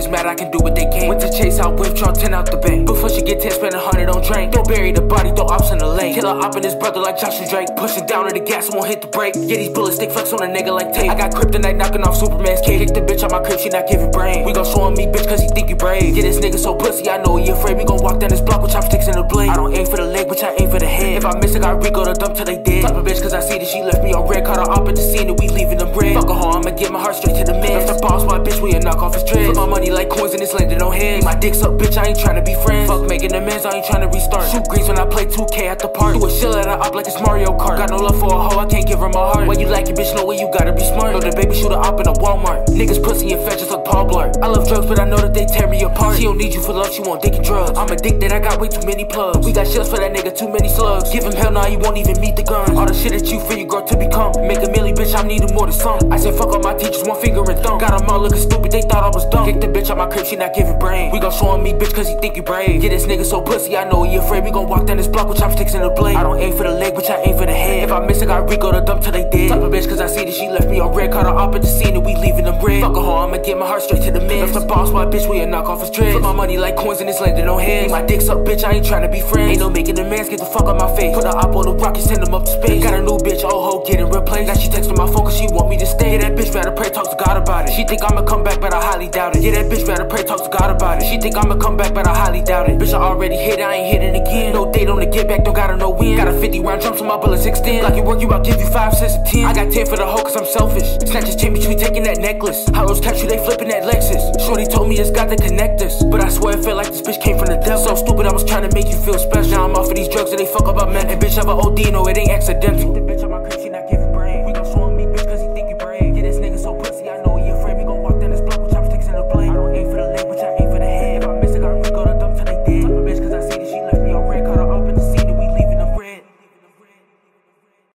niggas mad I can do what they can. Went to chase out with, draw 10 out the bank. Before she get 10, spend 100 on drink. Don't bury the body, throw ops in the lake. Kill her op and his brother like Josh and Drake. Pushing down to the gas and won't hit the brake. Yeah, these bullets stick flex on a nigga like tape. I got kryptonite knocking off Superman's cage. Kick the bitch out my crib, she not giving brain. We gon' show him me bitch cause he think he brave. Yeah, this nigga so pussy, I know he afraid. We gon' walk down this block with chopsticks in the blade. I don't aim for the leg, bitch, I aim for the head. If I miss, I got Rico to dump till they dead. Type of bitch cause I see that she left me on red. Caught her up at the scene and we leaving them red. Fuck her home, I'ma get my heart straight to the man. If the boss, my bitch, we a knock off his dread. Put my money like coins and it's landed on heads. My dick's up, bitch, I ain't tryna be friends. Fuck making amends, I ain't tryna restart. Shoot greens when I play 2K at the park. Do a shit at her up like it's Mario Kart. Got no love for a hoe, I can't give her my heart. When you like it, bitch, know where you gotta be smart. Know the baby shooter up in a Walmart. Niggas pussy and fetch just like Paul Blart. I love drugs, but I know that they tear me apart. She don't need you for love, she want dick and drugs. I'm addicted, I got way too many plugs. We got shells for that nigga, too many slugs. Give him hell, now he won't even meet the guns. All the shit that you feel you grow to become. Make a milli, bitch, I'm needing more than some. I said fuck all my teachers, one finger and thumb. Got them all looking stupid, they thought I was dumb. Kick the bitch out my crib, she not giving brain. We gon' show him me bitch cause he think he brave. Yeah, this nigga so pussy, I know he afraid. We gon' walk down this block with chopsticks in the blade. I don't aim for the leg, bitch, I aim for the head. If I miss, I got Rico to dump till they dead. Type of bitch cause I see that she left me on red. Caught her up at the scene and we leaving them red. Fuck her home, I'ma get my heart straight to the man. If the boss, my bitch, we a knock off his dread. Put my money like coins and it's landed on heads. My dick's up, bitch, I ain't tryna be friends. Ain't no making demands, get the fuck out my face. Put her up on the rocket, send them up to space. Got a new bitch, old hoe, getting replaced. Now she texting my phone cause she want me to stay. Yeah, that bitch rather pray, talk to God about it. She think I'ma come back, but I highly doubt it. Yeah, that bitch rather pray, talk to God about it. She think I'ma come back, but I highly doubt it. Bitch, I already hit, I ain't hitting again. No date on the get back, don't gotta know when. Got a 50 round drum so my bullets extend. Like you work, you I'll give you 5 cents a 10. I got 10 for the hoe cause I'm selfish. Snatches chain between taking that necklace. Hollows catch you, they flipping that Lexus. Shorty told me it's got to connect us, but I swear it felt like this bitch came from the devil. So stupid, I was trying to make you feel special. Now I'm off of these drugs and they fuck up my men. And bitch have an OD, no it ain't accidental.